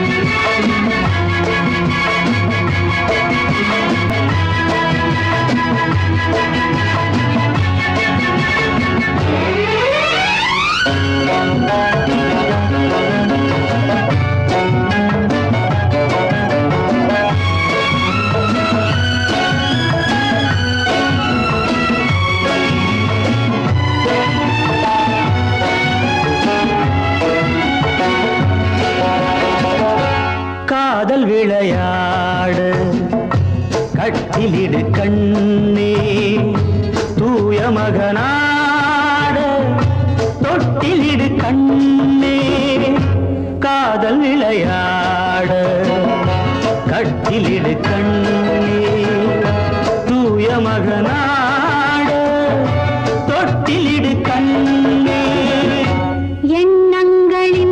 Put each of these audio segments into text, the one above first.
காதல் விளையாடு கட்டிலிடு கண்ணே தூய மகனாடு தொட்டிலிடு கண்ணே காதல் விளையாடு கட்டிலிடு கண்ணே தூய மகனாடு தொட்டிலிடு கண்ணே எண்ணங்களின்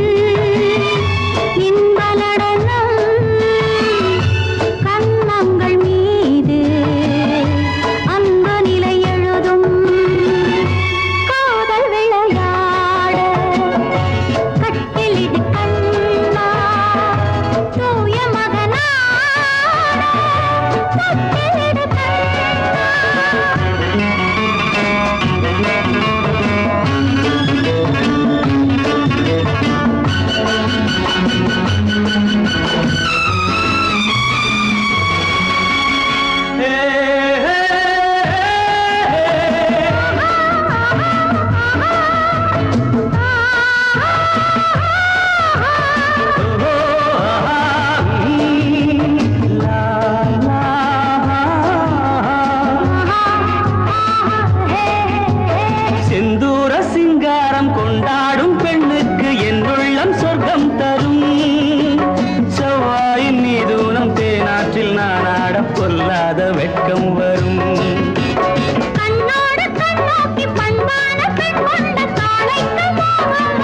கொண்டாடும் பெண்ணுக்கு என் உள்ளம் சொர்க்கம் தரும் செவ்வாயின் மீதுனம் தேனாற்றில் நானாட பொல்லாத வெட்கம் வரும் கண்ணோடு கண்ணோக்கி பண்பான பெண் கொண்ட காளைக்கு மோகம்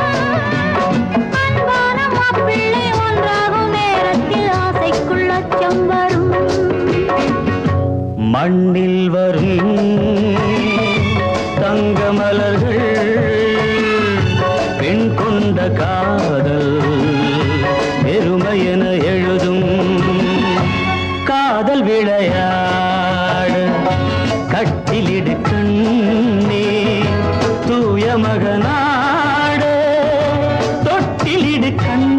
அன்பான மாப்பிள்ளை ஒன்றாகும் நேரத்தில் ஆசைக்குள் அச்சம் வரும் மண்ணில் வரும் தங்க மலர்கள் பெண் கொண்ட காதல் பெருமையென எழுதும் காதல் விளையாடு கட்டிலிடு கண்ணே தூய மகனாடு தொட்டிலிடு கண்ணே